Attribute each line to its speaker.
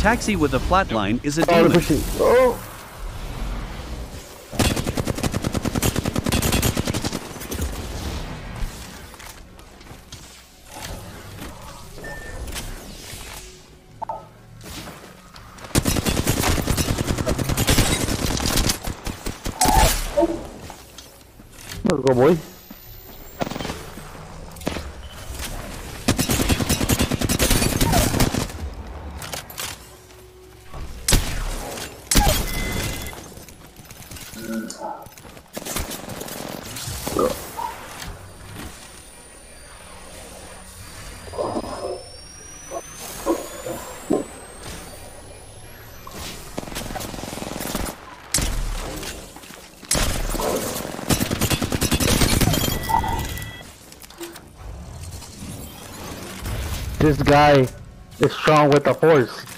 Speaker 1: taxi with a flatline is a demon.
Speaker 2: Oh. Let's go, boy. This guy is strong with the horse.